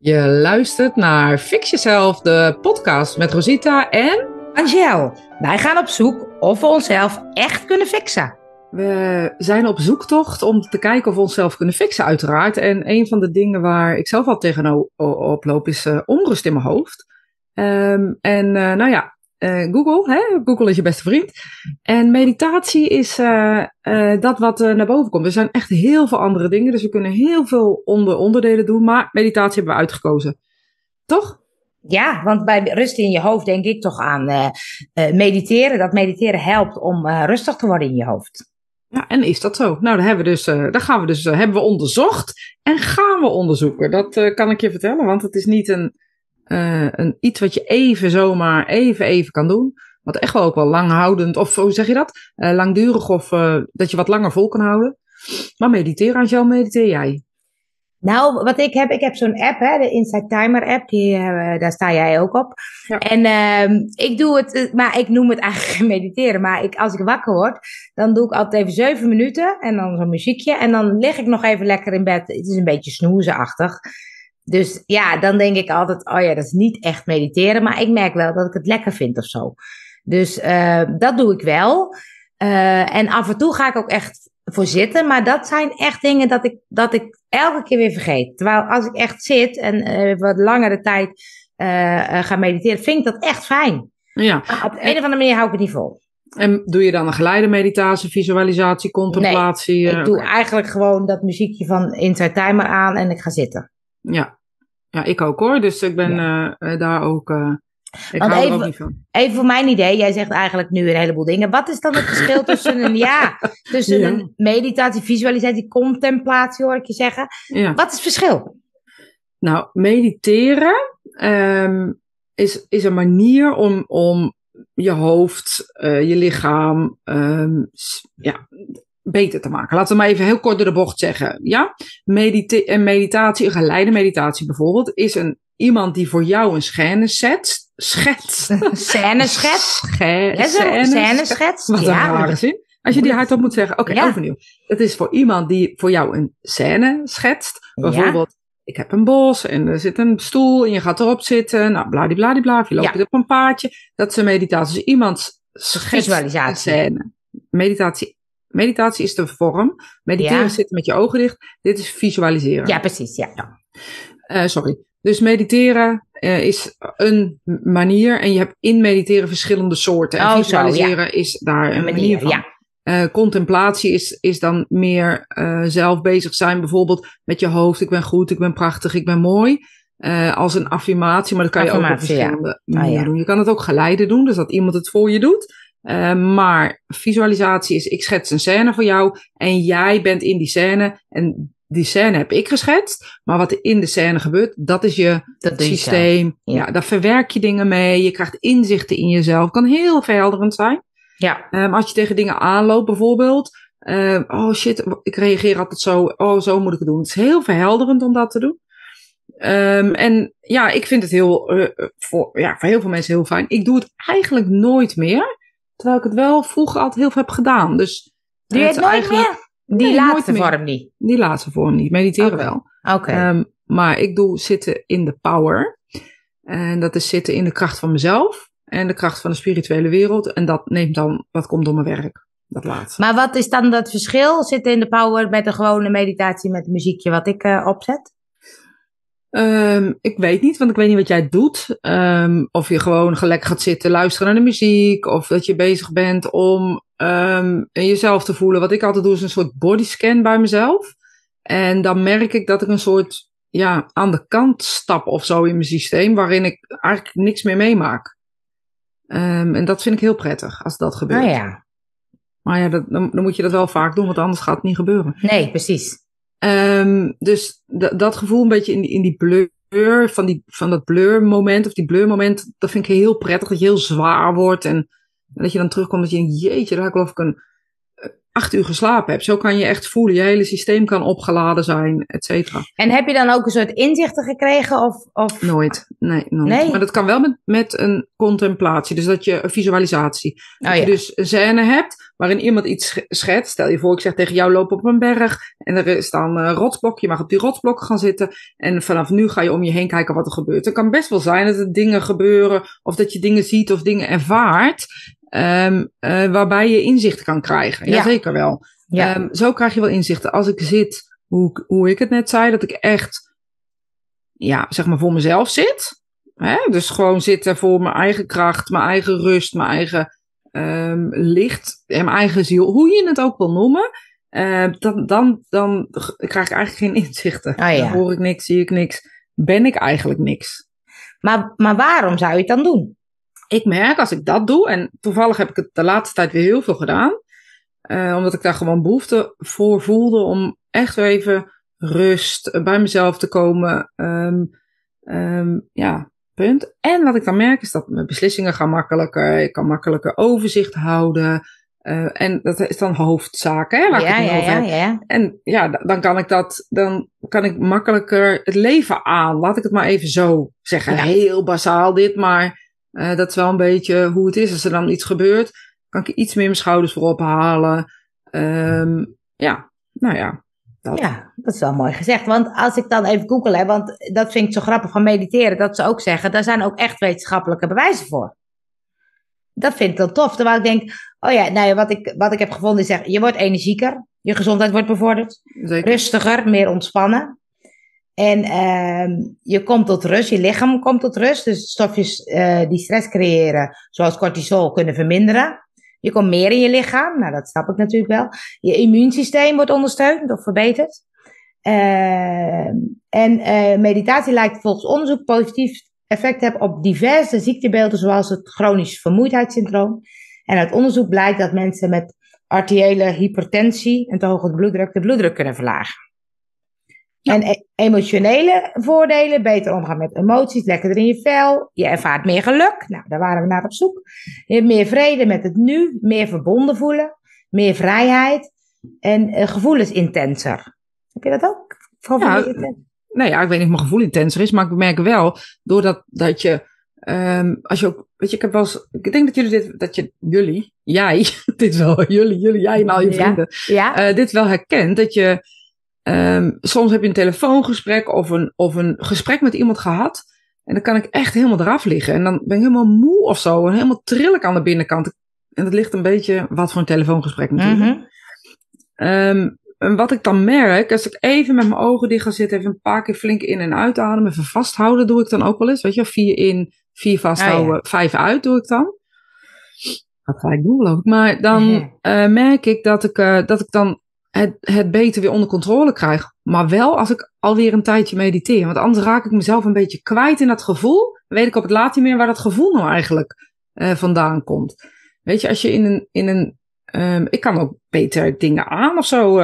Je luistert naar Fix Jezelf, de podcast met Rosita en Angel. Wij gaan op zoek of we onszelf echt kunnen fixen. we zijn op zoektocht om te kijken of we onszelf kunnen fixen uiteraard. En een van de dingen waar ik zelf al tegenop loop is onrust in mijn hoofd. Google, hè? Google is je beste vriend. En meditatie is dat wat naar boven komt. Er zijn echt heel veel andere dingen, dus we kunnen heel veel onderdelen doen. Maar meditatie hebben we uitgekozen. Toch? Ja, want bij rust in je hoofd denk ik toch aan mediteren. Dat mediteren helpt om rustig te worden in je hoofd. Ja, en is dat zo? Nou, hebben we onderzocht en gaan we onderzoeken. Dat kan ik je vertellen, want het is niet iets wat je zomaar even kan doen. Wat echt wel ook wel langhoudend, of hoe zeg je dat? Langdurig of dat je wat langer vol kan houden. Maar mediteren, Angel, mediteer jij? Nou, wat ik heb zo'n app, hè, de Insight Timer app, daar sta jij ook op. Ja. En ik doe het, maar ik noem het eigenlijk mediteren. Maar als ik wakker word, dan doe ik altijd even 7 minuten en dan zo'n muziekje. En dan lig ik nog even lekker in bed. Het is een beetje snoezenachtig. Dus ja, dan denk ik altijd, oh ja, dat is niet echt mediteren. Maar ik merk wel dat ik het lekker vind of zo. Dus dat doe ik wel. En af en toe ga ik ook echt voor zitten. Maar dat zijn echt dingen dat ik elke keer weer vergeet. Terwijl als ik echt zit en wat langere tijd ga mediteren, vind ik dat echt fijn. Ja. Maar op de een of andere manier hou ik het niet vol. En doe je dan een geleide meditatie, visualisatie, contemplatie? Nee, ik doe eigenlijk gewoon dat muziekje van Insight Timer aan en ik ga zitten. Ja, ik ook hoor. Dus ik ben daar ook... ik Want hou er ook niet van. Even voor mijn idee, jij zegt eigenlijk nu een heleboel dingen. Wat is dan het verschil tussen een meditatie, visualisatie, contemplatie hoor ik je zeggen? Ja. Wat is het verschil? Nou, mediteren is een manier om je hoofd, je lichaam beter te maken. Laten we maar even heel kort door de bocht zeggen. Ja? Meditatie, een geleide meditatie bijvoorbeeld, is iemand die voor jou een scène schetst. Scène schetst? Scène schetst? Wat een rare zin. Als je die hardop moet zeggen. Oké, overnieuw. Het is voor iemand die voor jou een scène schetst. Bijvoorbeeld, ik heb een bos en er zit een stoel en je gaat erop zitten. Nou, bladibladibla. Of je loopt op een paadje. Dat is een meditatie. Dus iemand schetst een scène. Meditatie is de vorm. Mediteren zit met je ogen dicht. Dit is visualiseren. Ja, precies. Ja. Sorry. Dus mediteren is een manier. En je hebt in mediteren verschillende soorten. En visualiseren is daar een manier van. Ja. Contemplatie is dan meer zelf bezig zijn. Bijvoorbeeld met je hoofd. Ik ben goed, ik ben prachtig, ik ben mooi. Als een affirmatie. Maar dat kan je ook op verschillende manieren doen. Je kan het ook geleiden doen. Dus dat iemand het voor je doet. Maar visualisatie is, ik schets een scène voor jou en jij bent in die scène en die scène heb ik geschetst, maar wat er in de scène gebeurt, dat is je systeem. Ja, daar verwerk je dingen mee, je krijgt inzichten in jezelf, kan heel verhelderend zijn. Ja. Als je tegen dingen aanloopt bijvoorbeeld, oh shit, ik reageer altijd zo, oh zo moet ik het doen. Het is heel verhelderend om dat te doen. En ja, ik vind het voor heel veel mensen heel fijn. Ik doe het eigenlijk nooit meer. Terwijl ik het wel vroeger altijd heel veel heb gedaan. Dus doe je het nooit meer? Die laatste vorm niet? Die laatste vorm niet. Mediteren wel. Oké. Maar ik doe zitten in de power. En dat is zitten in de kracht van mezelf. En de kracht van de spirituele wereld. En dat komt door mijn werk. Dat laatste. Maar wat is dan dat verschil? Zitten in de power met een gewone meditatie met muziekje wat ik opzet? Ik weet niet, want ik weet niet wat jij doet. Of je gewoon lekker gaat zitten luisteren naar de muziek. Of dat je bezig bent om jezelf te voelen. Wat ik altijd doe is een soort bodyscan bij mezelf. En dan merk ik dat ik een soort aan de kant stap of zo in mijn systeem. Waarin ik eigenlijk niks meer meemaak. En dat vind ik heel prettig als dat gebeurt. Oh ja. Maar ja, dan moet je dat wel vaak doen, want anders gaat het niet gebeuren. Nee, precies. Dus dat gevoel een beetje in die blur, van dat blur moment, of die blur moment, dat vind ik heel prettig, dat je heel zwaar wordt en dat je dan terugkomt dat je denkt, jeetje, daar geloof ik 8 uur geslapen hebt. Zo kan je echt voelen, je hele systeem kan opgeladen zijn, et cetera. En heb je dan ook een soort inzichten gekregen? Of? Nooit, nee. Maar dat kan wel met een contemplatie, dus dat je een visualisatie. Dat je dus een scène hebt waarin iemand iets schetst. Stel je voor, ik zeg tegen jou, loop op een berg en er is dan een rotsblok. Je mag op die rotsblok gaan zitten en vanaf nu ga je om je heen kijken wat er gebeurt. Het kan best wel zijn dat er dingen gebeuren of dat je dingen ziet of dingen ervaart waarbij je inzicht kan krijgen. Ja, zeker wel. Ja. Zo krijg je wel inzichten. Als ik zit, hoe ik het net zei, dat ik echt zeg maar voor mezelf zit. Hè? Dus gewoon zitten voor mijn eigen kracht, mijn eigen rust, mijn eigen licht en mijn eigen ziel. Hoe je het ook wil noemen. Dan krijg ik eigenlijk geen inzichten. Dan hoor ik niks, zie ik niks. Ben ik eigenlijk niks. Maar waarom zou je het dan doen? Ik merk als ik dat doe, en toevallig heb ik het de laatste tijd weer heel veel gedaan. Omdat ik daar gewoon behoefte voor voelde om echt weer even rust bij mezelf te komen. Punt. En wat ik dan merk is dat mijn beslissingen gaan makkelijker. Ik kan makkelijker overzicht houden. En dat is dan hoofdzaken, hè, waar ik het over heb. Ja. En dan kan ik makkelijker het leven aan. Laat ik het maar even zo zeggen. Ja. Heel basaal dit, maar dat is wel een beetje hoe het is. Als er dan iets gebeurt, kan ik iets meer mijn schouders voorop halen. Dat. Ja, dat is wel mooi gezegd. Want als ik dan even google, want dat vind ik zo grappig van mediteren, dat ze ook zeggen, daar zijn ook echt wetenschappelijke bewijzen voor. Dat vind ik dan tof. Terwijl ik denk, wat ik heb gevonden is, je wordt energieker, je gezondheid wordt bevorderd, zeker. Rustiger, meer ontspannen. En je komt tot rust, je lichaam komt tot rust. Dus stofjes die stress creëren, zoals cortisol, kunnen verminderen. Je komt meer in je lichaam, nou dat snap ik natuurlijk wel. Je immuunsysteem wordt ondersteund of verbeterd. Meditatie lijkt volgens onderzoek positief effect te hebben op diverse ziektebeelden, zoals het chronisch vermoeidheidssyndroom. En uit onderzoek blijkt dat mensen met arteriële hypertensie en te hoge bloeddruk de bloeddruk kunnen verlagen. Ja. En emotionele voordelen, beter omgaan met emoties, lekkerder in je vel. Je ervaart meer geluk. Nou, daar waren we naar op zoek. Je hebt meer vrede met het nu, meer verbonden voelen, meer vrijheid en gevoel is intenser. Heb je dat ook? Ik weet niet of mijn gevoel intenser is, maar ik merk wel, doordat je, als je ook, weet je, ik heb wel eens, ik denk dat jij en al je vrienden, dit wel herkent, dat je, soms heb je een telefoongesprek of een gesprek met iemand gehad. En dan kan ik echt helemaal eraf liggen. En dan ben ik helemaal moe of zo. En helemaal trillig aan de binnenkant. En dat ligt een beetje wat voor een telefoongesprek natuurlijk. En wat ik dan merk, als ik even met mijn ogen dicht ga zitten. Even een paar keer flink in- en uitademen. Even vasthouden doe ik dan ook wel eens. Weet je, 4 in, 4 vasthouden, 5 uit doe ik dan. Dat ga ik doen geloof ik. Maar dan merk ik dat ik dan het beter weer onder controle krijg. Maar wel als ik alweer een tijdje mediteer. Want anders raak ik mezelf een beetje kwijt in dat gevoel. Dan weet ik op het laatst niet meer waar dat gevoel nou eigenlijk vandaan komt. Weet je, als je in een ik kan ook beter dingen aan of zo.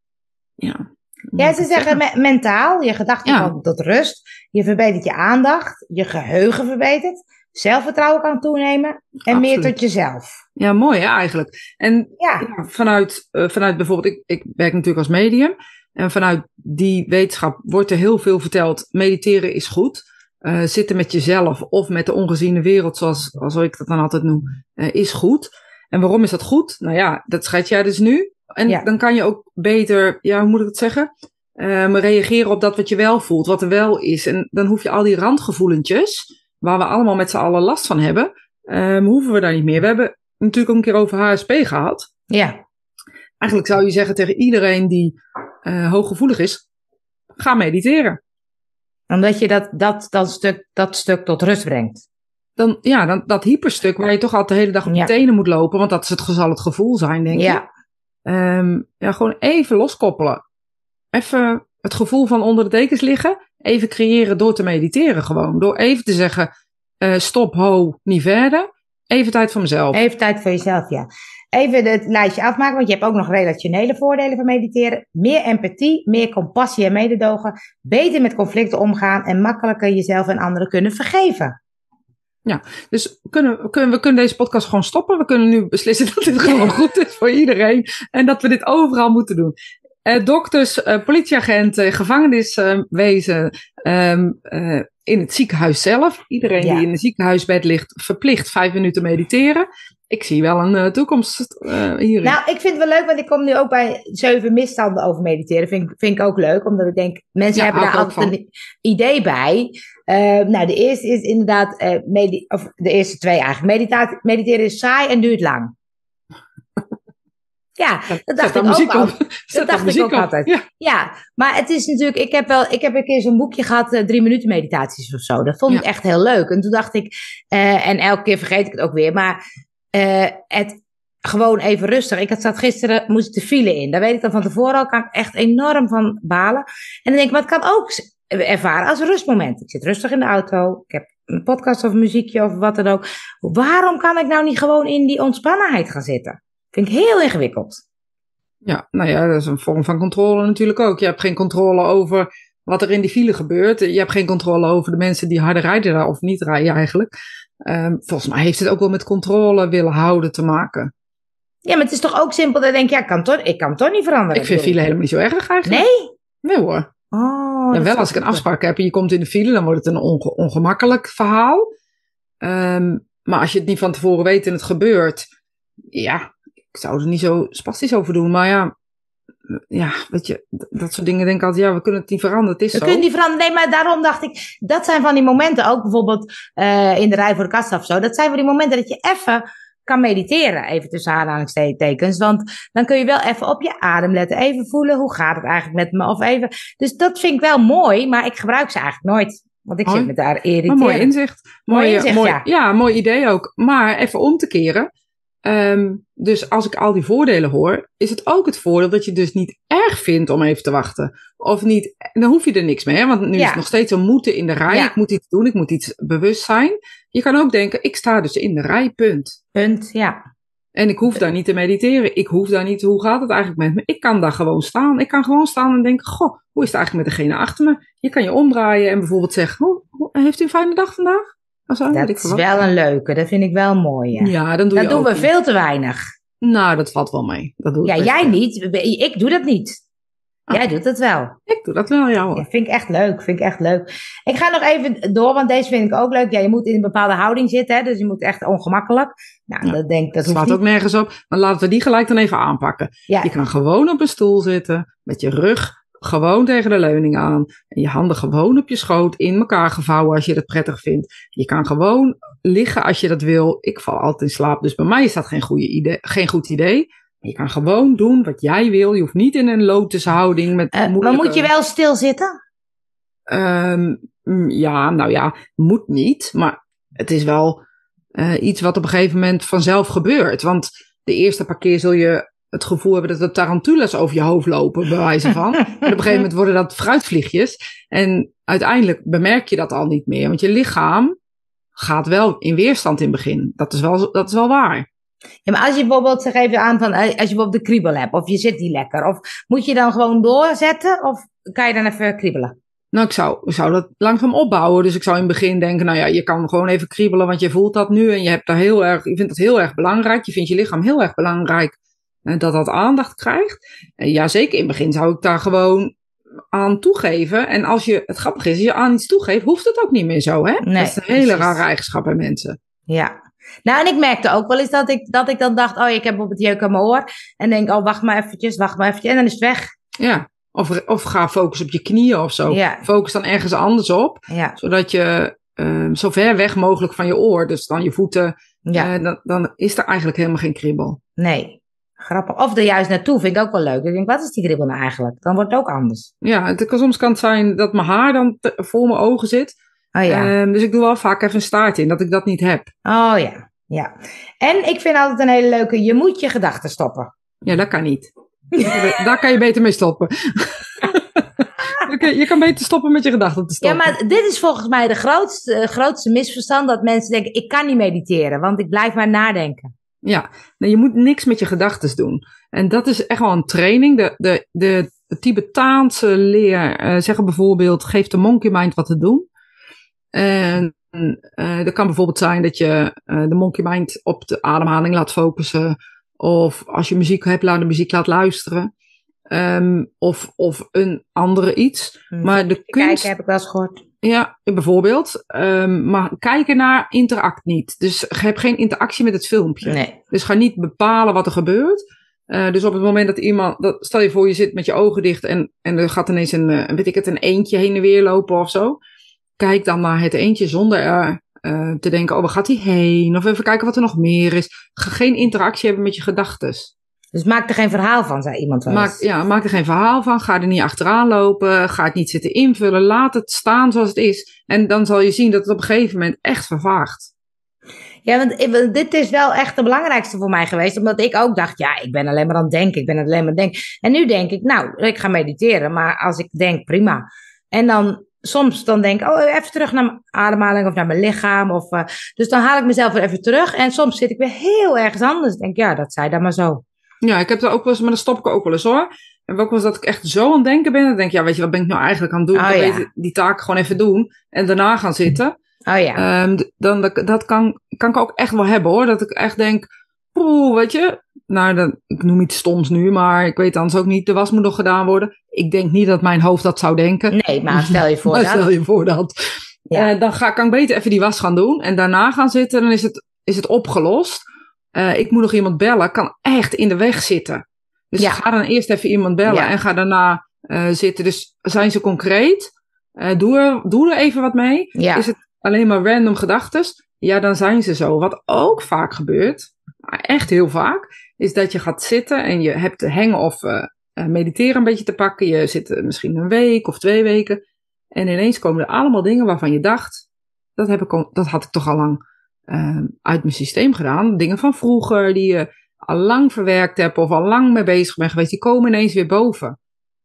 Ja, ze zeggen mentaal. Je gedachten komen tot rust. Je verbetert je aandacht. Je geheugen verbetert. Zelfvertrouwen kan toenemen. En meer tot jezelf. Ja, mooi hè, eigenlijk. En vanuit bijvoorbeeld, ik werk natuurlijk als medium. En vanuit die wetenschap wordt er heel veel verteld. Mediteren is goed. Zitten met jezelf of met de ongeziene wereld, zoals ik dat dan altijd noem, is goed. En waarom is dat goed? Nou ja, dat scheid jij dus nu. En dan kan je ook beter, hoe moet ik het zeggen? Reageren op dat wat je wel voelt, wat er wel is. En dan hoef je al die randgevoelentjes, waar we allemaal met z'n allen last van hebben, hoeven we daar niet meer. We hebben natuurlijk ook een keer over HSP gehad. Ja. Eigenlijk zou je zeggen tegen iedereen die hooggevoelig is, ga mediteren. Omdat je dat stuk tot rust brengt. Dan dat hyperstuk waar je toch altijd de hele dag op je tenen moet lopen, want dat zal het gevoel zijn, denk ik. Gewoon even loskoppelen. Even het gevoel van onder de dekens liggen. Even creëren door te mediteren gewoon. Door even te zeggen, stop, ho, niet verder. Even tijd voor mezelf. Even tijd voor jezelf, ja. Even het lijstje afmaken, want je hebt ook nog relationele voordelen van mediteren. Meer empathie, meer compassie en mededogen. Beter met conflicten omgaan en makkelijker jezelf en anderen kunnen vergeven. Ja, dus we kunnen deze podcast gewoon stoppen. We kunnen nu beslissen dat dit gewoon goed is voor iedereen. En dat we dit overal moeten doen. Dokters, politieagenten, gevangeniswezen, in het ziekenhuis zelf. Iedereen die in een ziekenhuisbed ligt, verplicht 5 minuten mediteren. Ik zie wel een toekomst hierin. Nou, ik vind het wel leuk, want ik kom nu ook bij 7 misstanden over mediteren. Vind ik ook leuk, omdat ik denk, mensen hebben daar altijd een idee bij. Nou, de eerste is inderdaad, of de eerste 2 eigenlijk. Mediteren is saai en duurt lang. Ja, dat dacht ik ook altijd. Dat dacht ik ook altijd. Ja, maar het is natuurlijk, ik heb een keer zo'n boekje gehad, 3 minuten meditaties of zo. Dat vond ik echt heel leuk. En toen dacht ik, en elke keer vergeet ik het ook weer, maar het gewoon even rustig. Gisteren moest ik de file in. Daar weet ik dan van tevoren al, kan ik echt enorm van balen. En dan denk ik, maar het kan ook ervaren als een rustmoment. Ik zit rustig in de auto, ik heb een podcast of een muziekje of wat dan ook. Waarom kan ik nou niet gewoon in die ontspannenheid gaan zitten? Vind ik heel ingewikkeld. Ja, nou ja, dat is een vorm van controle natuurlijk ook. Je hebt geen controle over wat er in die file gebeurt. Je hebt geen controle over de mensen die harder rijden of niet rijden eigenlijk. Volgens mij heeft het ook wel met controle willen houden te maken. Ja, maar het is toch ook simpel dat je denkt, ik kan toch niet veranderen. Ik vind file helemaal niet zo erg eigenlijk. Nee? Nee hoor. Oh, ja, wel als ik een afspraak heb en je komt in de file, dan wordt het een ongemakkelijk verhaal. Maar als je het niet van tevoren weet en het gebeurt, ja, ik zou er niet zo spastisch over doen. Maar ja, weet je, dat soort dingen denk ik altijd, we kunnen het niet veranderen. Het is zo. We kunnen het niet veranderen. Nee, maar daarom dacht ik, dat zijn van die momenten, ook bijvoorbeeld in de rij voor de kassa of zo. Dat zijn van die momenten dat je even kan mediteren, even tussen aanhalingstekens. Want dan kun je wel even op je adem letten, even voelen, hoe gaat het eigenlijk met me? Of even. Dus dat vind ik wel mooi, maar ik gebruik ze eigenlijk nooit. Want ik zit me daar irriteren. Mooi inzicht. Mooi inzicht, ja, mooi idee ook. Maar even om te keren. Dus als ik al die voordelen hoor, is het ook het voordeel dat je dus niet erg vindt om even te wachten. Of niet, dan hoef je er niks mee, hè? Want nu is het nog steeds een moeten in de rij. Ja. Ik moet iets doen, ik moet iets bewust zijn. Je kan ook denken, ik sta dus in de rij, punt. Punt, ja. En ik hoef daar niet te mediteren. Ik hoef daar niet, hoe gaat het eigenlijk met me? Ik kan daar gewoon staan. Ik kan gewoon staan en denken, goh, hoe is het eigenlijk met degene achter me? Je kan je omdraaien en bijvoorbeeld zeggen, heeft u een fijne dag vandaag? Dat is wel een leuke, dat vind ik wel mooi. Ja, dan dat doen we veel te weinig. Nou, dat valt wel mee. Dat doe ik jij niet. Ik doe dat niet. Jij doet dat wel. Ik doe dat wel, ja hoor. Vind ik echt leuk. Ik ga nog even door, want deze vind ik ook leuk. Ja, je moet in een bepaalde houding zitten, hè, dus je moet echt ongemakkelijk. Nou, dat slaat ook nergens op. Maar laten we die gelijk dan even aanpakken. Ja. Je kan gewoon op een stoel zitten, met je rug gewoon tegen de leuning aan. En je handen gewoon op je schoot in elkaar gevouwen als je dat prettig vindt. Je kan gewoon liggen als je dat wil. Ik val altijd in slaap, dus bij mij is dat geen goed idee. Je kan gewoon doen wat jij wil. Je hoeft niet in een lotushouding met moeilijke... Maar moet je wel stil zitten? Moet niet. Maar het is wel iets wat op een gegeven moment vanzelf gebeurt. Want de eerste paar keer zul je het gevoel hebben dat er tarantulas over je hoofd lopen, bij wijze van. En op een gegeven moment worden dat fruitvliegjes. En uiteindelijk bemerk je dat al niet meer. Want je lichaam gaat wel in weerstand in het begin. Dat is wel waar. Ja, maar als je bijvoorbeeld, zeg even aan van, als je bijvoorbeeld de kriebel hebt, of je zit niet lekker, of moet je dan gewoon doorzetten, of kan je dan even kriebelen? Nou, ik zou dat langzaam opbouwen. Dus ik zou in het begin denken, nou ja, je kan gewoon even kriebelen, want je voelt dat nu en je vindt dat heel erg belangrijk. Je vindt je lichaam heel erg belangrijk dat aandacht krijgt. Ja, zeker in het begin zou ik daar gewoon aan toegeven. En het grappige is, als je aan iets toegeeft, hoeft het ook niet meer zo, hè? Nee, dat is een hele rare eigenschap bij mensen. Ja. Nou, en ik merkte ook wel eens dat ik dan dacht, ik heb op het jeuk aan mijn oor. En denk, wacht maar eventjes. En dan is het weg. Ja, of ga focussen op je knieën of zo. Ja. Focus dan ergens anders op. Ja. Zodat je zo ver weg mogelijk van je oor, dus dan je voeten, dan is er eigenlijk helemaal geen kriebel. Nee, grappig. Of er juist naartoe, vind ik ook wel leuk. Ik denk, wat is die kriebel nou eigenlijk? Dan wordt het ook anders. Ja, soms kan het zijn dat mijn haar dan voor mijn ogen zit. Oh ja. Dus ik doe wel vaak even een staart in, dat ik dat niet heb. Oh ja. En ik vind altijd een hele leuke, je moet je gedachten stoppen. Ja, dat kan niet. Daar kan je beter mee stoppen. Je kan beter stoppen met je gedachten te stoppen. Ja, maar dit is volgens mij de grootste misverstand, dat mensen denken, ik kan niet mediteren, want ik blijf maar nadenken. Ja, nee, je moet niks met je gedachten doen. En dat is echt wel een training. De Tibetaanse leer zeggen bijvoorbeeld, geef de monkey mind wat te doen. En dat kan bijvoorbeeld zijn dat je de monkey mind op de ademhaling laat focussen. Of als je muziek hebt, laat de muziek laat luisteren. Of een andere iets. Maar de kunst... Kijken heb ik wel eens gehoord. Ja, bijvoorbeeld. Maar kijken naar interact niet. Dus heb geen interactie met het filmpje. Nee. Dus ga niet bepalen wat er gebeurt. Dus op het moment dat iemand... stel je voor, je zit met je ogen dicht en er gaat ineens een eendje heen en weer lopen of zo. Kijk dan naar het eendje zonder te denken, waar gaat hij heen? Of even kijken wat er nog meer is. Ga geen interactie hebben met je gedachtes. Dus maak er geen verhaal van, zei iemand wel eens. Maak er geen verhaal van. Ga er niet achteraan lopen. Ga het niet zitten invullen. Laat het staan zoals het is. En dan zal je zien dat het op een gegeven moment echt vervaagt. Ja, want dit is wel echt de belangrijkste voor mij geweest. Omdat ik ook dacht, ja, ik ben alleen maar aan het denken. En nu denk ik, nou, ik ga mediteren. Maar als ik denk, prima. En dan soms denk ik, even terug naar mijn ademhaling of naar mijn lichaam. Dus dan haal ik mezelf weer even terug. En soms zit ik weer heel ergens anders. Ik denk, ja, dat zei dan maar zo. Ja, ik heb er ook wel eens, maar dan stop ik ook wel eens hoor. En ook wel eens dat ik echt zo aan het denken ben. Dan denk ik, ja, weet je, wat ben ik nou eigenlijk aan het doen? Ik kan die taak gewoon even doen. En daarna gaan zitten. Oh ja. Dat kan ik ook echt wel hebben hoor. Dat ik echt denk, weet je. Nou, ik noem iets stoms nu, maar ik weet anders ook niet. De was moet nog gedaan worden. Ik denk niet dat mijn hoofd dat zou denken. Nee, maar stel je voor dat. Stel je voor dat. Ja. Dan kan ik beter even die was gaan doen. En daarna gaan zitten. Dan is het opgelost. Ik moet nog iemand bellen. Kan echt in de weg zitten. Dus ga dan eerst even iemand bellen. En ga daarna zitten. Dus zijn ze concreet? Doe er even wat mee. Ja. Is het alleen maar random gedachtes? Ja, dan zijn ze zo. Wat ook vaak gebeurt. Echt heel vaak. Is dat je gaat zitten. En je hebt te hangen of mediteren een beetje te pakken. Je zit misschien een week of 2 weken. En ineens komen er allemaal dingen waarvan je dacht. Dat had ik toch al lang uit mijn systeem gedaan. Dingen van vroeger die je al lang verwerkt hebt of al lang mee bezig bent geweest. Die komen ineens weer boven.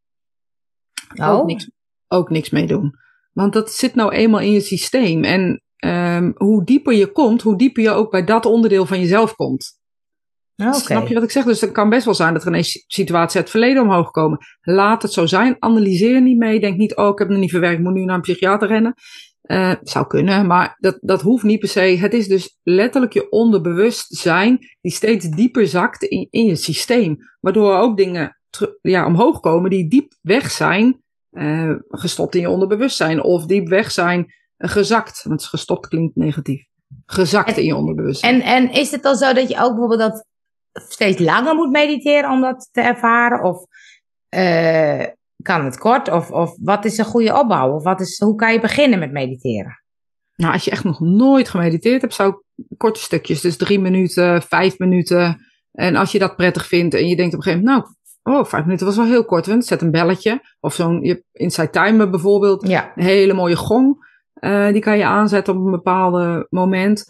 Ook niks mee doen. Want dat zit nou eenmaal in je systeem. En hoe dieper je komt, hoe dieper je ook bij dat onderdeel van jezelf komt. Okay. Snap je wat ik zeg? Dus het kan best wel zijn dat er ineens situaties uit het verleden omhoog komen. Laat het zo zijn. Analyseer niet mee. Denk niet, ik heb het nog niet verwerkt. Ik moet nu naar een psychiater rennen. Zou kunnen, maar dat hoeft niet per se. Het is dus letterlijk je onderbewustzijn die steeds dieper zakt in je systeem. Waardoor ook dingen omhoog komen die diep weg zijn, gestopt in je onderbewustzijn. Of diep weg zijn, gezakt. Want gestopt klinkt negatief. Gezakt in je onderbewustzijn. En is het dan zo dat je ook bijvoorbeeld dat steeds langer moet mediteren om dat te ervaren? Of kan het kort? Of wat is een goede opbouw? Of hoe kan je beginnen met mediteren? Nou, als je echt nog nooit gemediteerd hebt, zou ik korte stukjes. Dus 3 minuten, 5 minuten. En als je dat prettig vindt en je denkt op een gegeven moment, 5 minuten was wel heel kort. Want zet een belletje. Of zo'n Inside Timer bijvoorbeeld. Ja. Een hele mooie gong. Die kan je aanzetten op een bepaald moment.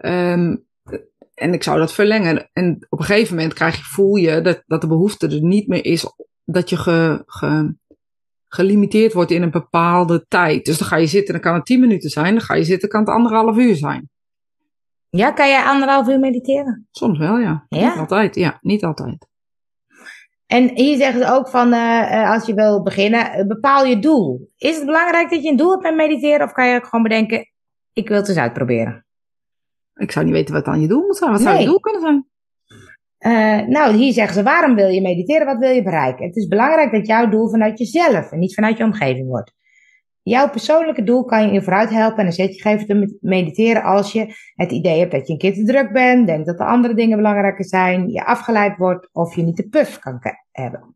En ik zou dat verlengen. En op een gegeven moment voel je dat de behoefte er niet meer is. Dat je gelimiteerd wordt in een bepaalde tijd. Dus dan ga je zitten, dan kan het 10 minuten zijn. Dan ga je zitten, kan het 1,5 uur zijn. Ja, kan jij 1,5 uur mediteren? Soms wel, ja. Niet altijd. Ja, niet altijd. En hier zeggen ze ook van, als je wil beginnen, bepaal je doel. Is het belangrijk dat je een doel hebt met mediteren? Of kan je ook gewoon bedenken, ik wil het eens uitproberen? Ik zou niet weten wat dan je doel moet zijn. Wat zou je doel kunnen zijn? Nou, hier zeggen ze, waarom wil je mediteren? Wat wil je bereiken? Het is belangrijk dat jouw doel vanuit jezelf en niet vanuit je omgeving wordt. Jouw persoonlijke doel kan je vooruit helpen en dan zet je even te mediteren als je het idee hebt dat je een keer te druk bent, denkt dat er andere dingen belangrijker zijn, je afgeleid wordt of je niet de puff kan hebben.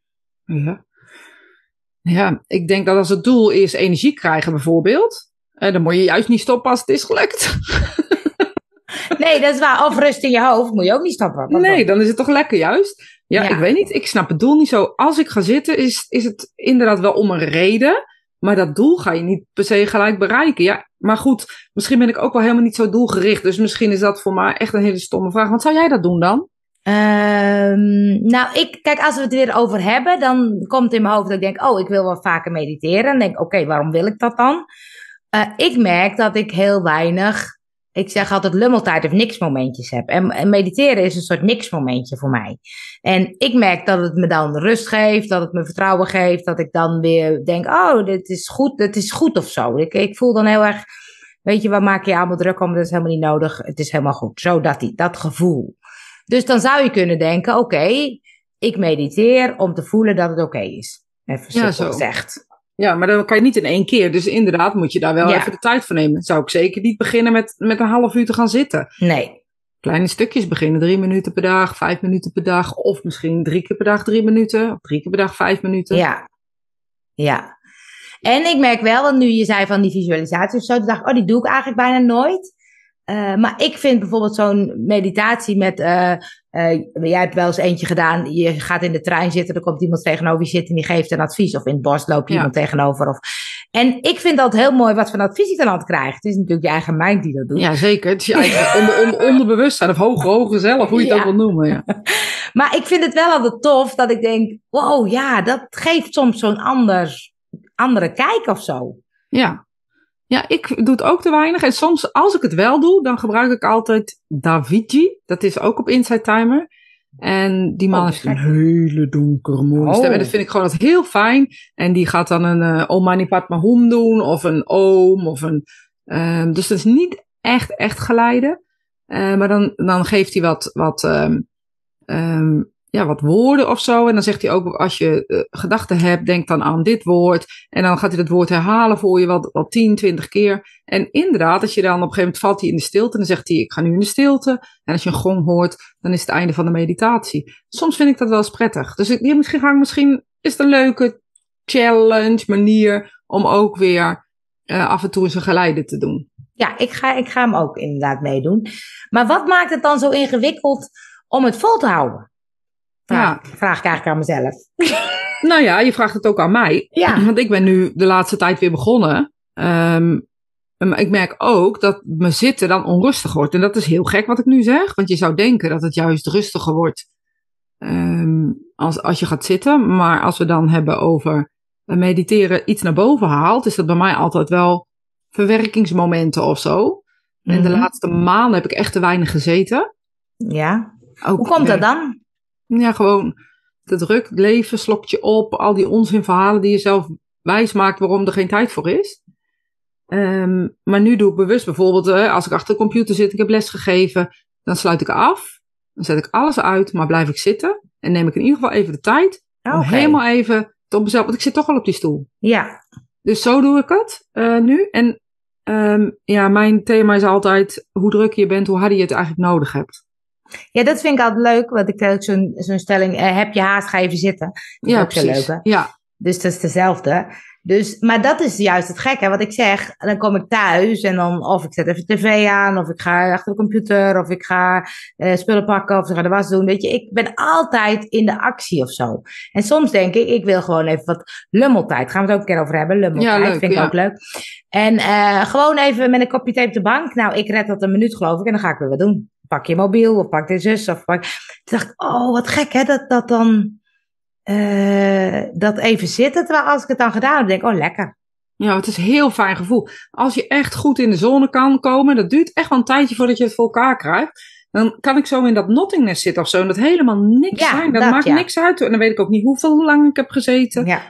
Ja, ik denk dat als het doel is energie krijgen bijvoorbeeld, dan moet je juist niet stoppen als het is gelukt. Nee, dat is waar. Of rust in je hoofd, moet je ook niet stoppen. Nee, dan is het toch lekker juist. Ja, ik weet niet. Ik snap het doel niet zo. Als ik ga zitten, is het inderdaad wel om een reden. Maar dat doel ga je niet per se gelijk bereiken. Ja, maar goed, misschien ben ik ook wel helemaal niet zo doelgericht. Dus misschien is dat voor mij echt een hele stomme vraag. Wat zou jij dat doen dan? Kijk, als we het weer over hebben, dan komt in mijn hoofd dat ik denk, ik wil wel vaker mediteren. Dan denk ik, oké, waarom wil ik dat dan? Ik merk dat ik heel weinig, ik zeg altijd lummeltijd of niks momentjes heb. En mediteren is een soort niks momentje voor mij. En ik merk dat het me dan rust geeft, dat het me vertrouwen geeft, dat ik dan weer denk, dit is goed of zo. Ik voel dan heel erg weet je, wat maak je allemaal druk om? Dat is helemaal niet nodig. Het is helemaal goed. Zo dat gevoel. Dus dan zou je kunnen denken, oké, ik mediteer om te voelen dat het oké is. Even simpel gezegd. Ja, maar dan kan je niet in 1 keer. Dus inderdaad moet je daar wel even de tijd voor nemen. Zou ik zeker niet beginnen met een half uur te gaan zitten. Nee. Kleine stukjes beginnen. 3 minuten per dag, 5 minuten per dag. Of misschien 3 keer per dag 3 minuten. Of 3 keer per dag 5 minuten. Ja. En ik merk wel, want nu je zei van die visualisatie of zo. Toen dacht ik, die doe ik eigenlijk bijna nooit. Maar ik vind bijvoorbeeld zo'n meditatie met... jij hebt wel eens eentje gedaan. Je gaat in de trein zitten. Er komt iemand tegenover je zitten en die geeft een advies. Of in het bos loopt iemand tegenover. En ik vind dat heel mooi wat voor advies ik dan altijd krijg. Het is natuurlijk je eigen mind die dat doet. Ja, zeker. Het is je eigen onderbewustzijn of hoger zelf, hoe je het ook wil noemen. Ja. Maar ik vind het wel altijd tof dat ik denk... wow, ja, dat geeft soms zo'n andere kijk of zo. Ja, ik doe het ook te weinig. En soms, als ik het wel doe, dan gebruik ik altijd Daviji. Dat is ook op Insight Timer. En die man heeft een hele donkere mooie stem. En dat vind ik gewoon altijd heel fijn. En die gaat dan een Om Mani Padme Hum doen. Of een Om. Of een, dus dat is niet echt geleiden. Maar dan geeft hij wat woorden of zo. En dan zegt hij ook, als je gedachten hebt, denk dan aan dit woord. En dan gaat hij dat woord herhalen voor je wel 10, 20 keer. En inderdaad, als je dan op een gegeven moment valt hij in de stilte. En dan zegt hij, ik ga nu in de stilte. En als je een gong hoort, dan is het einde van de meditatie. Soms vind ik dat wel eens prettig. Dus misschien is het een leuke challenge, manier om ook weer af en toe eens een geleide te doen. Ja, ik ga hem ook inderdaad meedoen. Maar wat maakt het dan zo ingewikkeld om het vol te houden? Vraag ik eigenlijk aan mezelf. Nou ja, je vraagt het ook aan mij. Ja. Want ik ben nu de laatste tijd weer begonnen. Maar ik merk ook dat mijn zitten dan onrustig wordt. En dat is heel gek wat ik nu zeg. Want je zou denken dat het juist rustiger wordt als je gaat zitten. Maar als we dan hebben over mediteren iets naar boven haalt, is dat bij mij altijd wel verwerkingsmomenten of zo. En de laatste maanden heb ik echt te weinig gezeten. Ja. Hoe komt dat dan? Ja, gewoon te druk, leven, slokje op, al die onzinverhalen die je zelf wijs maakt waarom er geen tijd voor is. Maar nu doe ik bewust bijvoorbeeld, als ik achter de computer zit, ik heb les gegeven, dan sluit ik af, dan zet ik alles uit, maar blijf ik zitten en neem ik in ieder geval even de tijd om helemaal even op mezelf, want ik zit toch al op die stoel. Ja. Dus zo doe ik het nu. En mijn thema is altijd, hoe druk je bent, hoe harder je het eigenlijk nodig hebt. Ja, dat vind ik altijd leuk. Want ik heb zo'n stelling, heb je haast, ga even zitten. Dat is ook precies. Zo leuk, Ja. Dus dat is dezelfde. Dus, maar dat is juist het gekke. Wat ik zeg, dan kom ik thuis en dan of ik zet even tv aan, of ik ga achter de computer, of ik ga spullen pakken, of ik ga de was doen. Weet je, ik ben altijd in de actie of zo. En soms denk ik wil gewoon even wat lummeltijd. Gaan we het ook een keer over hebben. Lummeltijd, leuk, vind ik ook leuk. En gewoon even met een kopje thee op de bank. Nou, ik red dat een minuut geloof ik en dan ga ik weer wat doen. Pak je mobiel, of pak de zus, of pak... Toen dacht ik, wat gek hè, dat dan... dat even zitten, terwijl als ik het dan gedaan heb, denk ik, lekker. Ja, het is een heel fijn gevoel. Als je echt goed in de zone kan komen, dat duurt echt wel een tijdje voordat je het voor elkaar krijgt. Dan kan ik zo in dat nothingness zitten of zo, en dat helemaal niks zijn. Dat maakt niks uit. En dan weet ik ook niet hoe lang ik heb gezeten. Ja.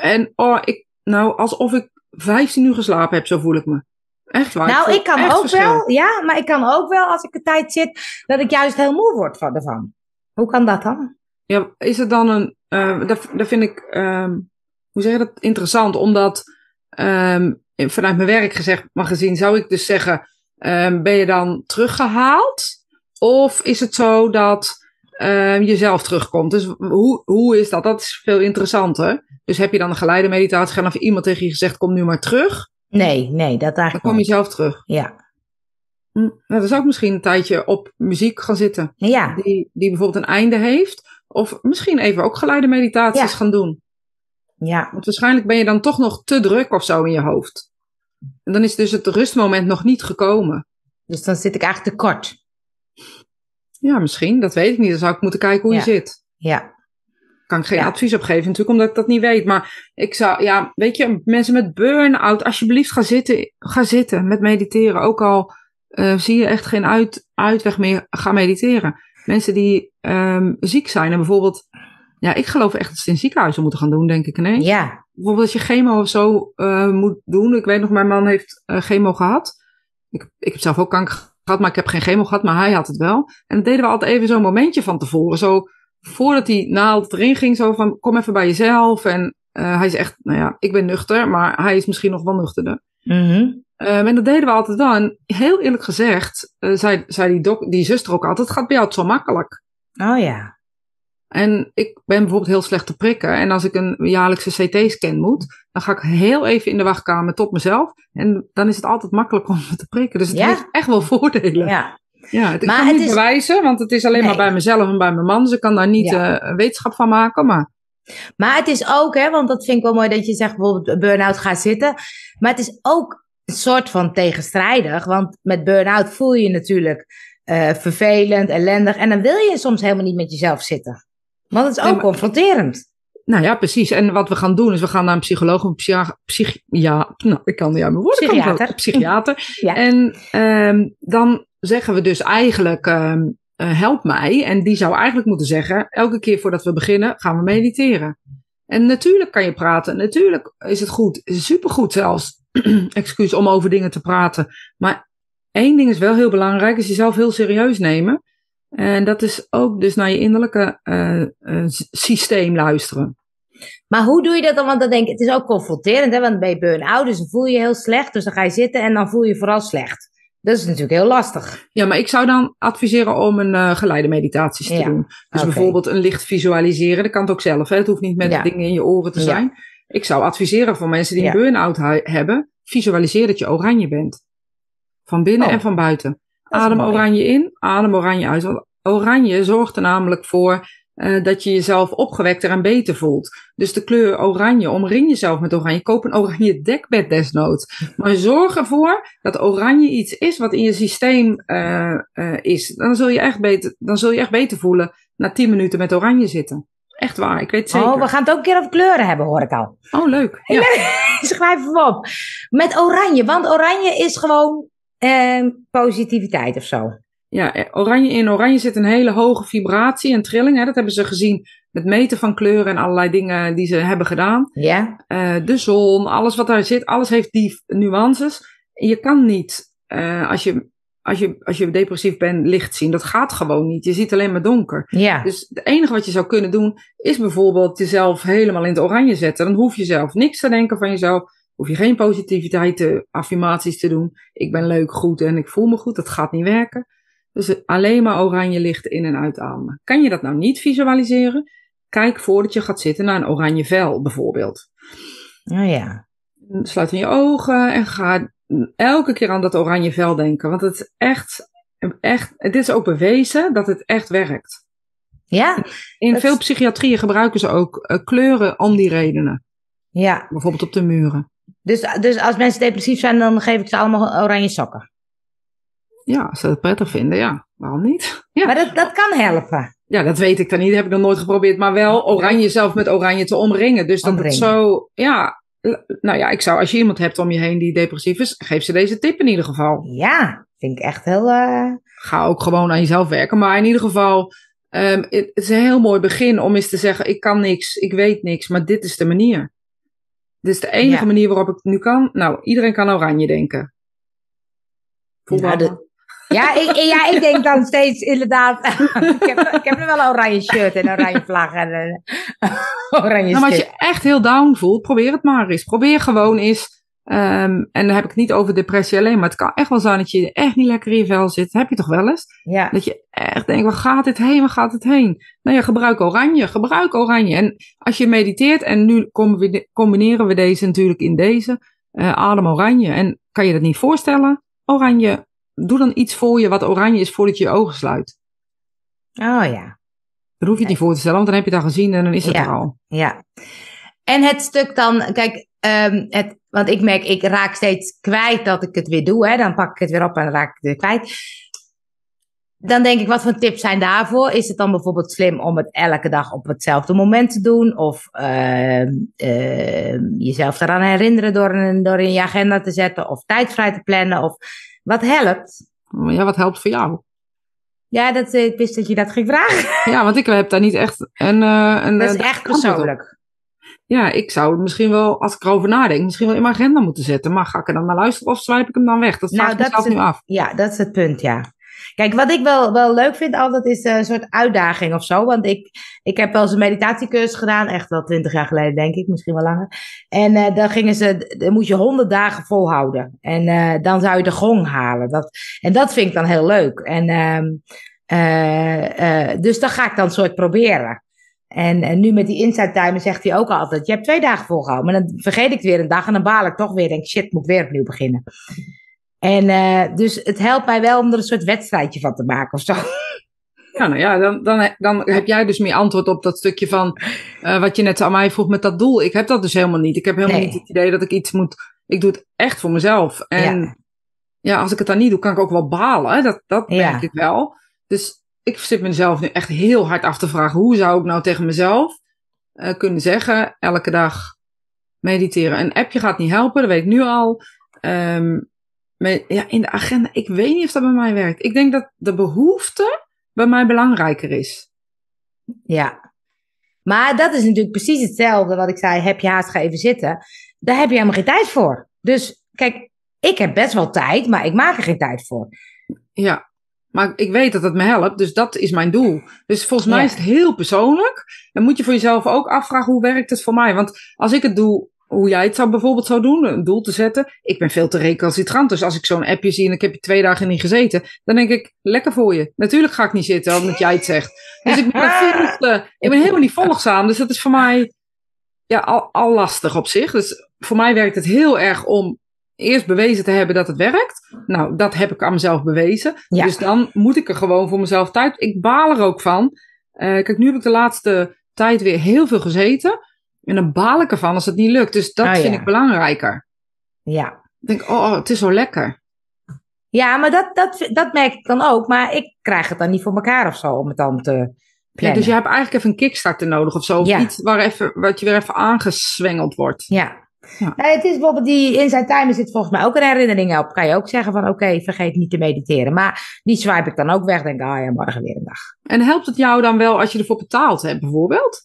Alsof ik 15 uur geslapen heb, zo voel ik me. Echt waar. Nou, ik kan ook wel, maar ik kan ook wel, als ik de tijd zit, dat ik juist heel moe word ervan. Hoe kan dat dan? Ja, is het dan een... dat vind ik... hoe zeg je dat? Interessant. Omdat vanuit mijn werk gezien zou ik dus zeggen... ben je dan teruggehaald? Of is het zo dat je zelf terugkomt? Dus hoe is dat? Dat is veel interessanter. Dus heb je dan een geleide meditatie gedaan... of iemand tegen je gezegd, kom nu maar terug? Nee, dat eigenlijk Dan kom je zelf terug. Ja. Nou, dan zou ik misschien een tijdje op muziek gaan zitten. Ja. Die bijvoorbeeld een einde heeft... Of misschien even ook geleide meditaties gaan doen. Ja. Want waarschijnlijk ben je dan toch nog te druk of zo in je hoofd. En dan is dus het rustmoment nog niet gekomen. Dus dan zit ik eigenlijk te kort. Ja, misschien. Dat weet ik niet. Dan zou ik moeten kijken hoe je zit. Ja. Kan ik geen advies op geven natuurlijk, omdat ik dat niet weet. Maar ik zou, weet je, mensen met burn-out, alsjeblieft ga zitten met mediteren. Ook al zie je echt geen uitweg meer, ga mediteren. Mensen die ziek zijn en bijvoorbeeld... Ja, ik geloof echt dat ze in ziekenhuizen moeten gaan doen, denk ik ineens. Ja. Bijvoorbeeld als je chemo of zo moet doen. Ik weet nog, mijn man heeft chemo gehad. Ik heb zelf ook kanker gehad, maar ik heb geen chemo gehad, maar hij had het wel. En dan deden we altijd even zo'n momentje van tevoren. Zo, voordat die naald erin ging, zo van, kom even bij jezelf. En hij is echt, nou ja, ik ben nuchter, maar hij is misschien nog wel nuchterder. Mm-hmm. En dat deden we altijd wel. En heel eerlijk gezegd, zei die zuster ook altijd, het gaat bij jou zo makkelijk. Oh ja. En ik ben bijvoorbeeld heel slecht te prikken. En als ik een jaarlijkse CT-scan moet, dan ga ik heel even in de wachtkamer tot mezelf. En dan is het altijd makkelijk om me te prikken. Dus het heeft echt wel voordelen. Ja. Ja, ik kan het niet bewijzen, want het is alleen maar bij mezelf en bij mijn man. Dus ik kan daar niet wetenschap van maken. Maar het is ook, want dat vind ik wel mooi dat je zegt bijvoorbeeld burn-out gaat zitten. Maar het is ook een soort van tegenstrijdig. Want met burn-out voel je je natuurlijk vervelend, ellendig. En dan wil je soms helemaal niet met jezelf zitten. Want het is ook confronterend. Nou ja, precies. En wat we gaan doen is, we gaan naar een psycholoog, ik kan niet uit mijn woorden psychiater. Ja. En dan zeggen we dus eigenlijk, help mij. En die zou eigenlijk moeten zeggen, elke keer voordat we beginnen, gaan we mediteren. En natuurlijk kan je praten. Natuurlijk is het goed. Supergoed zelfs. Excuus om over dingen te praten. Maar één ding is wel heel belangrijk, is jezelf heel serieus nemen. En dat is ook dus naar je innerlijke systeem luisteren. Maar hoe doe je dat dan? Want dan denk ik, het is ook confronterend, want dan ben je burn-out, dus dan voel je je heel slecht. Dus dan ga je zitten en dan voel je je vooral slecht. Dat is natuurlijk heel lastig. Ja, maar ik zou dan adviseren om een geleide meditaties te doen. Dus bijvoorbeeld een licht visualiseren. Dat kan het ook zelf. Hè? Het hoeft niet met dingen in je oren te zijn. Ik zou adviseren voor mensen die een burn-out hebben. Visualiseer dat je oranje bent. Van binnen en van buiten. Adem oranje in, adem oranje uit. Want oranje zorgt er namelijk voor dat je jezelf opgewekter en beter voelt. Dus de kleur oranje, omring jezelf met oranje. Koop een oranje dekbed desnoods. Maar zorg ervoor dat oranje iets is wat in je systeem is. Dan zul je echt beter voelen na 10 minuten met oranje zitten. Echt waar, ik weet het zeker. Oh, we gaan het ook een keer over kleuren hebben, hoor ik al. Oh, leuk. Ja. Schrijf even op. Met oranje, want oranje is gewoon positiviteit of zo. Ja, in oranje zit een hele hoge vibratie en trilling. Hè? Dat hebben ze gezien met meten van kleuren en allerlei dingen die ze hebben gedaan. Ja. De zon, alles wat daar zit, alles heeft die nuances. Je kan niet, als je depressief bent, licht zien. Dat gaat gewoon niet. Je ziet alleen maar donker. Ja. Dus het enige wat je zou kunnen doen, is bijvoorbeeld jezelf helemaal in het oranje zetten. Dan hoef je zelf niks te denken van jezelf. Hoef je geen positiviteit, affirmaties te doen. Ik ben leuk, goed en ik voel me goed. Dat gaat niet werken. Dus alleen maar oranje licht in- en uitademen. Kan je dat nou niet visualiseren? Kijk voordat je gaat zitten naar een oranje vel bijvoorbeeld. Oh ja. Sluit in je ogen en ga elke keer aan dat oranje vel denken. Want het is echt, het is ook bewezen dat het echt werkt. Ja. In veel psychiatrieën gebruiken ze ook kleuren om die redenen. Ja. Bijvoorbeeld op de muren. Dus als mensen depressief zijn, dan geef ik ze allemaal oranje sokken. Ja, als ze het prettig vinden, ja. Waarom niet? Ja. Maar dat kan helpen. Ja, dat weet ik dan niet. Dat heb ik nog nooit geprobeerd. Maar wel oranje zelf met oranje te omringen. Dus dat het zo, ja. Nou ja, ik zou, als je iemand hebt om je heen die depressief is, geef ze deze tip in ieder geval. Ja, vind ik echt heel... Ga ook gewoon aan jezelf werken. Maar in ieder geval, het is een heel mooi begin om eens te zeggen, ik kan niks, ik weet niks, maar dit is de manier. Dit is de enige manier waarop ik het nu kan. Nou, iedereen kan oranje denken. Ik denk dan steeds inderdaad. ik heb nu wel een oranje shirt en een oranje vlag en een oranje stick. Maar als je echt heel down voelt, probeer het maar eens. Probeer gewoon eens. En dan heb ik het niet over depressie alleen, maar het kan echt wel zijn dat je echt niet lekker in je vel zit. Dat heb je toch wel eens? Ja. Dat je echt denkt, waar gaat dit heen? Waar gaat het heen? Nou ja, gebruik oranje. En als je mediteert, en nu combineren we deze natuurlijk in deze, adem oranje. En kan je dat niet voorstellen? Oranje. Doe dan iets voor je wat oranje is voordat je je ogen sluit. Oh ja. Dat hoef je het niet voor te stellen, want dan heb je het al gezien en dan is het er al. Ja. En het stuk dan, kijk, want ik merk, ik raak steeds kwijt dat ik het weer doe. Hè? Dan pak ik het weer op en dan raak ik het weer kwijt. Dan denk ik, wat voor tips zijn daarvoor? Is het dan bijvoorbeeld slim om het elke dag op hetzelfde moment te doen? Of jezelf eraan herinneren door in je agenda te zetten? Of tijd vrij te plannen? Of wat helpt? Ja, wat helpt voor jou? Ja, ik wist dat je dat ging vragen. Ja, want ik heb daar niet echt dat is echt persoonlijk. ja, ik zou het misschien wel, als ik erover nadenk, misschien wel in mijn agenda moeten zetten. Maar ga ik er dan naar luisteren of swipe ik hem dan weg? Dat vraag ik mezelf nu af. Ja, dat is het punt, ja. Kijk, wat ik wel leuk vind altijd is een soort uitdaging of zo. Want ik heb wel eens een meditatiecursus gedaan. Echt wel 20 jaar geleden, denk ik. Misschien wel langer. En dan moet je 100 dagen volhouden. En dan zou je de gong halen. Dat vind ik dan heel leuk. En dus dat ga ik dan soort proberen. En nu met die Insight Timer zegt hij ook altijd, je hebt 2 dagen volgehouden. Maar dan vergeet ik het weer een dag en dan baal ik toch weer. Denk shit, moet weer opnieuw beginnen. En dus het helpt mij wel om er een soort wedstrijdje van te maken of zo. Ja, nou ja, dan heb jij dus meer antwoord op dat stukje van wat je net aan mij vroeg met dat doel. Ik heb dat dus helemaal niet. Ik heb helemaal niet het idee dat ik iets moet. Ik doe het echt voor mezelf. En ja, als ik het dan niet doe, kan ik ook wel balen. Dat merk ik wel. Dus ik zit mezelf nu echt heel hard af te vragen. Hoe zou ik nou tegen mezelf kunnen zeggen, elke dag mediteren? Een appje gaat niet helpen, dat weet ik nu al. In de agenda, ik weet niet of dat bij mij werkt. Ik denk dat de behoefte bij mij belangrijker is. Ja, maar dat is natuurlijk precies hetzelfde wat ik zei. Heb je haast, ga even zitten. Daar heb je helemaal geen tijd voor. Dus kijk, ik heb best wel tijd, maar ik maak er geen tijd voor. Ja, maar ik weet dat het me helpt, dus dat is mijn doel. Dus volgens mij is het heel persoonlijk. Dan moet je voor jezelf ook afvragen, hoe werkt het voor mij? Want als ik het doe, hoe jij het bijvoorbeeld zou doen, een doel te zetten. Ik ben veel te recalcitrant, dus als ik zo'n appje zie en ik heb je 2 dagen niet gezeten, dan denk ik, lekker voor je. Natuurlijk ga ik niet zitten, omdat jij het zegt. Dus ik ben helemaal niet volgzaam, dus dat is voor mij al lastig op zich. Dus voor mij werkt het heel erg om eerst bewezen te hebben dat het werkt. Nou, dat heb ik aan mezelf bewezen. Ja. Dus dan moet ik er gewoon voor mezelf tijd. Ik baal er ook van. Kijk, nu heb ik de laatste tijd weer heel veel gezeten. En dan baal ik ervan als het niet lukt. Dus dat vind ik belangrijker. Ja. Ik denk, het is zo lekker. Ja, maar dat merk ik dan ook. Maar ik krijg het dan niet voor elkaar of zo om het dan te plannen. Ja, dus je hebt eigenlijk even een kickstarter nodig of zo. Of iets wat je weer even aangezwengeld wordt. Ja. Ja. Nou, het is bijvoorbeeld die Insight Timer zit volgens mij ook een herinnering op. Kan je ook zeggen van oké, vergeet niet te mediteren. Maar die swipe ik dan ook weg. Denk morgen weer een dag. En helpt het jou dan wel als je ervoor betaald hebt bijvoorbeeld?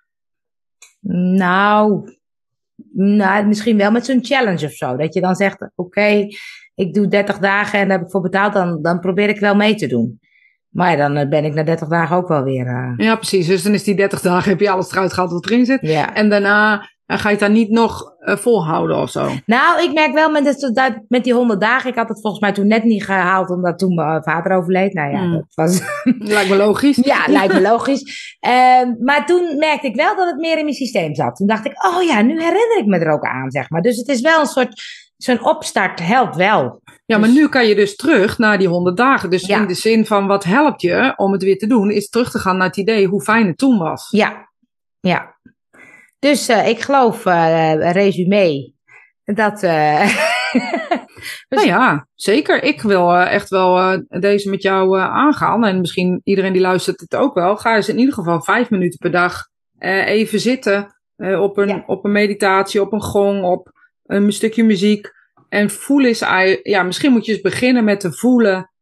Nou, misschien wel met zo'n challenge of zo. Dat je dan zegt, oké, ik doe 30 dagen en daar heb ik voor betaald. Dan probeer ik wel mee te doen. Maar dan ben ik na 30 dagen ook wel weer... Ja, precies. Dus dan is die 30 dagen, heb je alles eruit gehaald wat erin zit. Ja. En daarna ga je het dan niet nog volhouden of zo? Nou, ik merk wel met die 100 dagen... Ik had het volgens mij toen net niet gehaald, omdat toen mijn vader overleed. Nou ja, dat was... Lijkt me logisch. Ja, lijkt me logisch. Maar toen merkte ik wel dat het meer in mijn systeem zat. Toen dacht ik, nu herinner ik me er ook aan, zeg maar. Dus het is wel een soort... Zo'n opstart helpt wel. Ja, maar nu kan je dus terug naar die 100 dagen. Dus in de zin van wat helpt je om het weer te doen... is terug te gaan naar het idee hoe fijn het toen was. Ja. Dus ik geloof, resume, dat... Nou ja, zeker. Ik wil echt wel deze met jou aangaan. En misschien iedereen die luistert het ook wel. Ga eens in ieder geval 5 minuten per dag even zitten. Op een meditatie, op een gong, op een stukje muziek. En voelen is misschien moet je eens beginnen met te voelen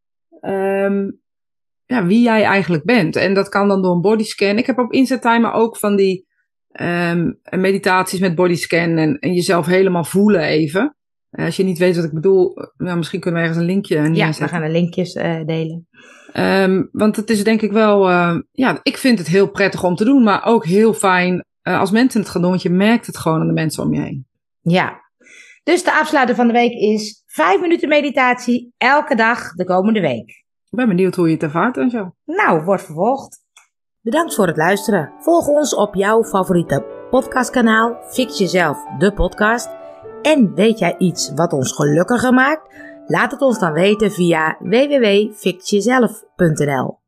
wie jij eigenlijk bent. En dat kan dan door een bodyscan. Ik heb op Insight Timer ook van die meditaties met bodyscan en jezelf helemaal voelen even. Als je niet weet wat ik bedoel, misschien kunnen we ergens een linkje neerzetten. Ja, we gaan de linkjes delen. Want het is denk ik wel... ik vind het heel prettig om te doen, maar ook heel fijn als mensen het gaan doen. Want je merkt het gewoon aan de mensen om je heen. Ja. Dus de afsluiter van de week is 5 minuten meditatie elke dag de komende week. Ik ben benieuwd hoe je het ervaart en zo. Nou, wordt vervolgd. Bedankt voor het luisteren. Volg ons op jouw favoriete podcastkanaal Fix Jezelf, de podcast. En weet jij iets wat ons gelukkiger maakt? Laat het ons dan weten via www.fixjezelf.nl.